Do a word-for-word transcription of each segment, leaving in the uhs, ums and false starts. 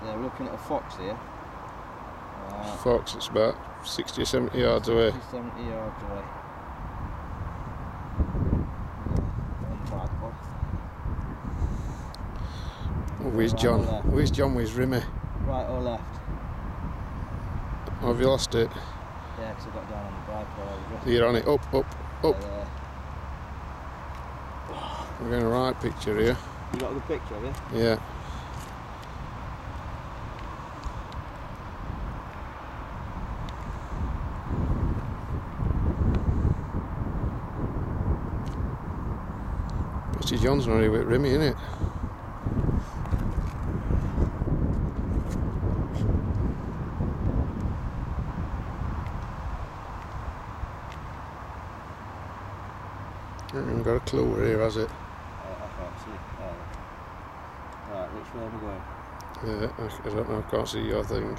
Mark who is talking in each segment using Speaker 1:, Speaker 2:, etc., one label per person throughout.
Speaker 1: Yeah, we're looking at a fox here. Uh,
Speaker 2: Fox, it's about sixty or seventy yards away.
Speaker 1: sixty, seventy yards away.
Speaker 2: Oh, where's
Speaker 1: Right
Speaker 2: John?
Speaker 1: or left?
Speaker 2: Where's John with his rimmer?
Speaker 1: Right or left?
Speaker 2: Oh, have you lost it?
Speaker 1: Yeah, because I got down on the bipod.
Speaker 2: You're on it, up, up, up.
Speaker 1: Yeah,
Speaker 2: We're getting a right picture here.
Speaker 1: you got a good picture of it?
Speaker 2: Yeah. Mister John's not here with Rimmy, innit? I haven't even got a clue where here, has it?
Speaker 1: Uh, I can't see. Oh. Right, which way am I going?
Speaker 2: Yeah, I, I don't know, I can't see your thing.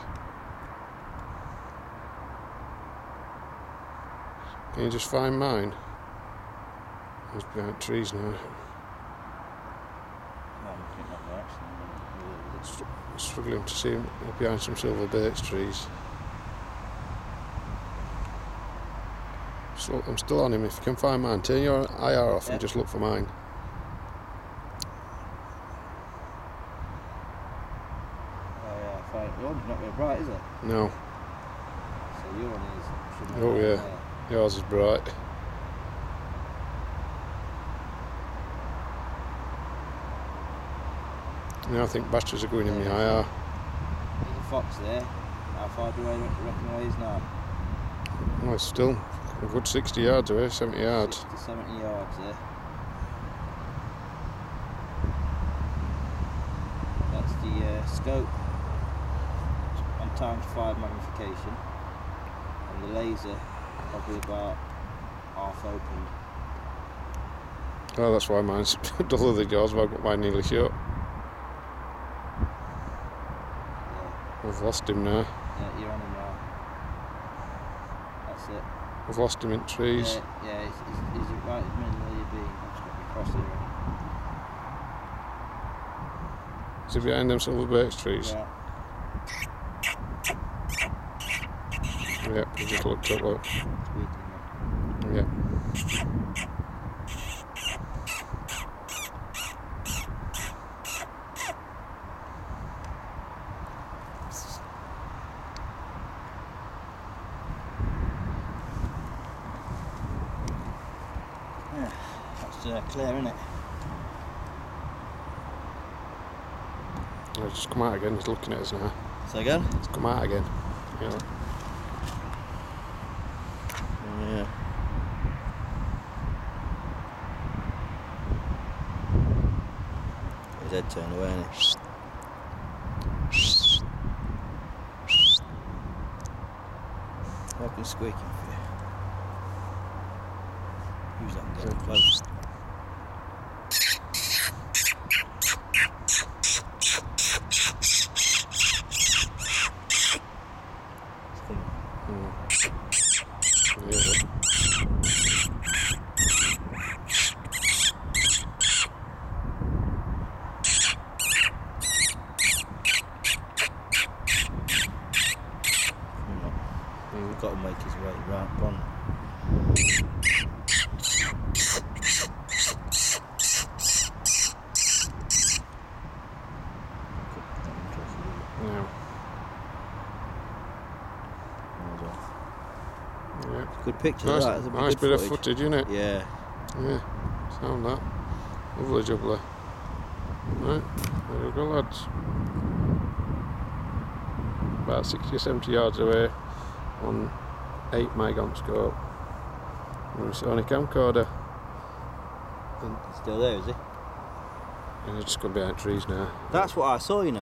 Speaker 2: Can you just find mine? It's behind trees now.
Speaker 1: No, I think not by accident.
Speaker 2: Str- struggling to see him behind some silver birch trees. So I'm still on him. If you can find mine, turn your I R off
Speaker 1: Yeah.
Speaker 2: and just look for mine.
Speaker 1: Oh yeah, fine. Yours not very bright, is it?
Speaker 2: No,
Speaker 1: So your one is. should be
Speaker 2: Oh,
Speaker 1: right
Speaker 2: yeah.
Speaker 1: there.
Speaker 2: yours is bright. Now I think batteries are going in my I R.
Speaker 1: There's a fox there. How far do I reckon away is now?
Speaker 2: Well, it's still a good sixty yards away, seventy yards.
Speaker 1: sixty, seventy yards there. That's the uh, scope on times five magnification, and the laser probably about half opened.
Speaker 2: Oh, that's why mine's duller than yours, but I've got mine nearly shut.
Speaker 1: Yeah,
Speaker 2: I've lost him now.
Speaker 1: yeah, you're on him now. That's it.
Speaker 2: I've lost him in trees.
Speaker 1: Yeah, yeah, he's, he's, he's right in the middle where you're being. I've just got my cross here.
Speaker 2: Is he behind them silver birch trees?
Speaker 1: Yeah.
Speaker 2: Yeah, he just looked up, look.
Speaker 1: It's weakling it.
Speaker 2: Yeah.
Speaker 1: Yeah, that's uh, clear, isn't it?
Speaker 2: Oh, he's just come out again, he's looking at us now.
Speaker 1: So again?
Speaker 2: He's come out again. Yeah.
Speaker 1: Yeah. His head turned away, isn't it? Fucking squeaking for you. Who's that getting close? It's coming.
Speaker 2: Mm. Yeah.
Speaker 1: Coming up. We've got to make his way round one.
Speaker 2: Yeah. Yeah.
Speaker 1: Good picture,
Speaker 2: Nice,
Speaker 1: that. That's a
Speaker 2: nice
Speaker 1: good
Speaker 2: bit of
Speaker 1: footage.
Speaker 2: footage, isn't it?
Speaker 1: Yeah.
Speaker 2: Yeah. Sound that. Lovely jubbly. Right, there we go, lads. About sixty or seventy yards away on eight meg on scope. With a Sony camcorder.
Speaker 1: He's still there, is he?
Speaker 2: And it's just going behind trees now.
Speaker 1: That's what I saw, you know.